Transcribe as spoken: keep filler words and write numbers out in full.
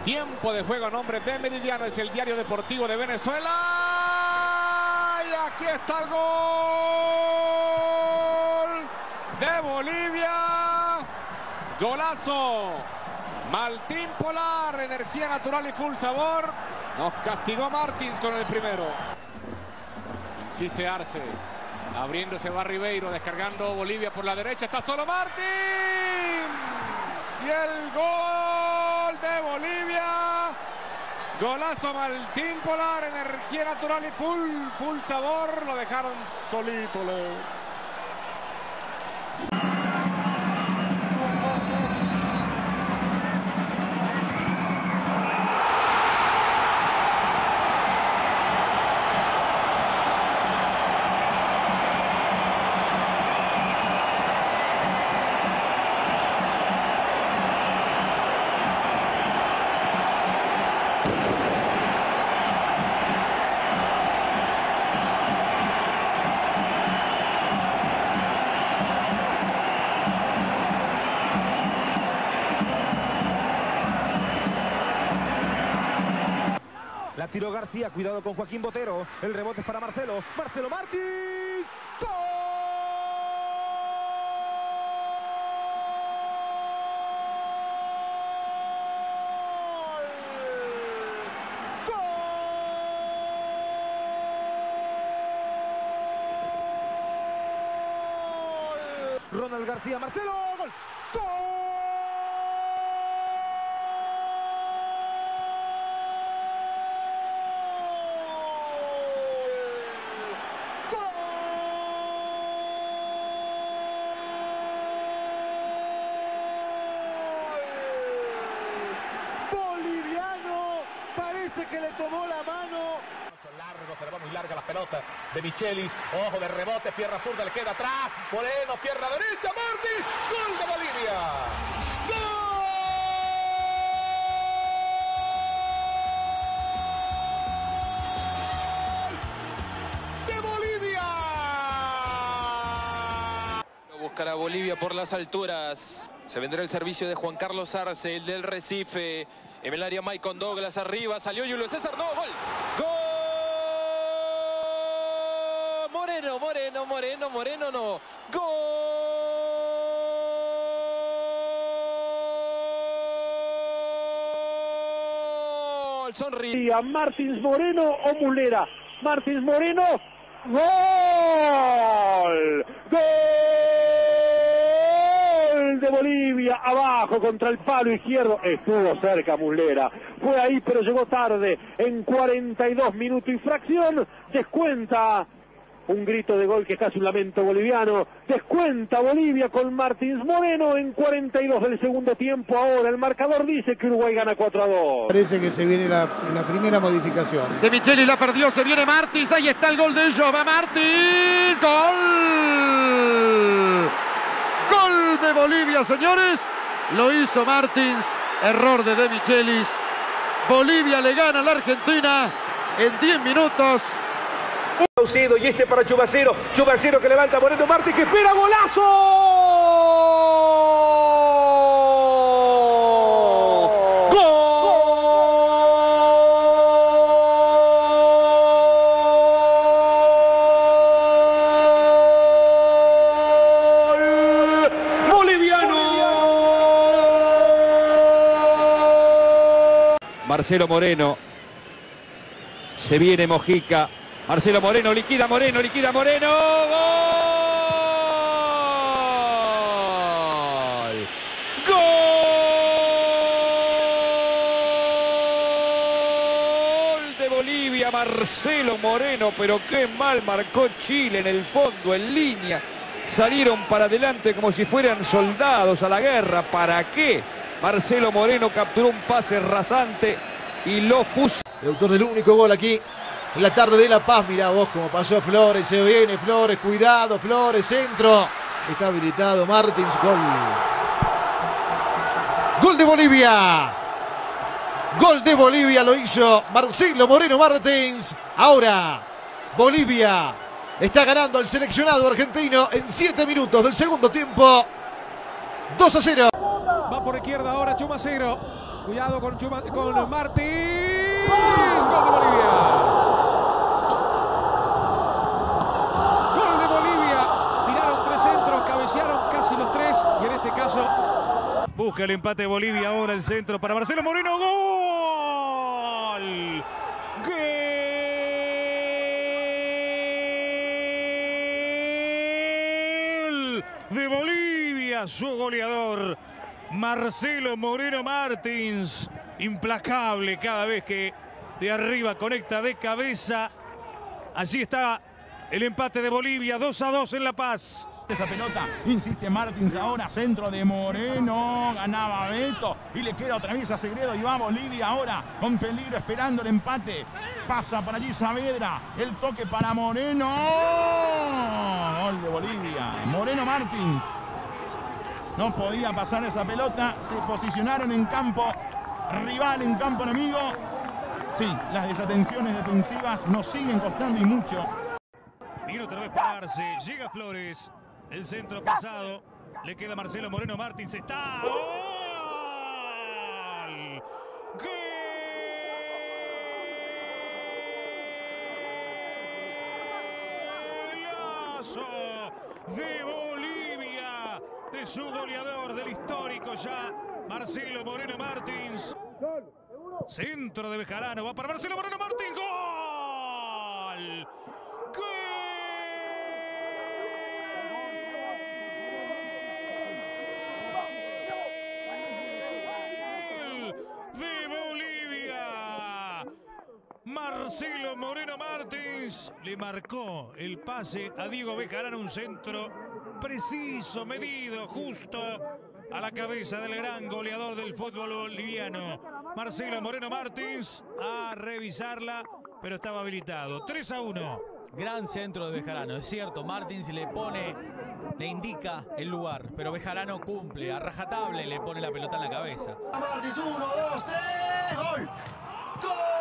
Tiempo de juego a nombre de Meridiano, es el diario deportivo de Venezuela. Y aquí está el gol de Bolivia. Golazo. Martín Polar, energía natural y full sabor. Nos castigó Martins con el primero. Insiste Arce. Abriéndose va Ribeiro, descargando Bolivia por la derecha. Está solo Martins. Y el gol de Bolivia. Golazo Martín Polar, energía natural y full, full sabor. Lo dejaron solito, Leo. La tiró García, cuidado con Joaquín Botero. El rebote es para Marcelo. Marcelo Martins. ¡Gol! ¡Gol! Ronald García, Marcelo. ¡Gol! ¡Gol! Que le tomó la mano. Largo, se le va muy larga la pelota de Michelis. Ojo de rebote, pierna zurda, le queda atrás. Moreno, pierna derecha, Martins. Gol de Bolivia. ¡Gol de Bolivia! Buscará Bolivia por las alturas. Se vendrá el servicio de Juan Carlos Arce, el del Recife. En el área Maicon Douglas arriba, salió Julio César, no, gol. ¡Gol! Moreno, Moreno, Moreno, Moreno, no. ¡Gol! Sonríe. Martins Moreno o Mulera. Martins Moreno, gol. ¡Gol de Bolivia! Abajo contra el palo izquierdo. Estuvo cerca Mulera. Fue ahí pero llegó tarde. En cuarenta y dos minutos y fracción. Descuenta. Un grito de gol que es casi un lamento boliviano. Descuenta Bolivia con Martins Moreno en cuarenta y dos del segundo tiempo. Ahora el marcador dice que Uruguay gana cuatro a dos. Parece que se viene la, la primera modificación. De Micheli la perdió, se viene Martins. Ahí está el gol de ellos. Va Martins. ¡Gol! ¡Gol de Bolivia, señores! Lo hizo Martins. Error de De Michelis. Bolivia le gana a la Argentina en diez minutos. Y este para Chubacero. Chubacero que levanta Moreno Martins que espera golazo. ¡Gol! Boliviano. Marcelo Moreno. Se viene Mojica. Marcelo Moreno, liquida Moreno, liquida Moreno. ¡Gol! ¡Gol de Bolivia! Marcelo Moreno, pero qué mal marcó Chile en el fondo, en línea. Salieron para adelante como si fueran soldados a la guerra. ¿Para qué? Marcelo Moreno capturó un pase rasante y lo fusiló. El autor del único gol aquí en la tarde de La Paz. Mirá vos cómo pasó Flores, se viene Flores, cuidado, Flores, centro. Está habilitado Martins, gol. Gol de Bolivia. Gol de Bolivia lo hizo Marcelo Moreno Martins. Ahora Bolivia está ganando al seleccionado argentino en siete minutos del segundo tiempo. dos a cero. Va por izquierda ahora Chumacero. Cuidado con, Chuma, con Martins. Gol de Bolivia. Gol de Bolivia. Tiraron tres centros, cabecearon casi los tres. Y en este caso... Busca el empate de Bolivia ahora el centro para Marcelo Moreno. ¡Gol! ¡Gol de Bolivia! Su goleador, Marcelo Moreno Martins. Implacable cada vez que de arriba conecta de cabeza. Allí está el empate de Bolivia, dos a dos en La Paz. Esa pelota, insiste Martins ahora, centro de Moreno, ganaba Beto y le queda otra vez a Segredo y va Bolivia ahora con peligro esperando el empate. Pasa por allí Saavedra, el toque para Moreno. Gol de Bolivia, Moreno Martins. No podía pasar esa pelota, se posicionaron en campo rival, en campo enemigo. Sí, las desatenciones defensivas nos siguen costando y mucho. Viene otra vez para Arce, llega Flores. El centro pasado, le queda a Marcelo Moreno Martins, está... ¡Gol! ¡Golazo de Bolivia! De su goleador, del histórico ya, Marcelo Moreno Martins. Centro de Bejarano, va para Marcelo Moreno Martins, ¡gol! ¡Gol! Marcelo Moreno Martins le marcó el pase a Diego Bejarano, un centro preciso, medido, justo a la cabeza del gran goleador del fútbol boliviano. Marcelo Moreno Martins a revisarla, pero estaba habilitado. tres a uno. Gran centro de Bejarano, es cierto, Martins le pone, le indica el lugar, pero Bejarano cumple, a rajatable le pone la pelota en la cabeza. Martins, uno, dos, tres, gol. ¡Gol!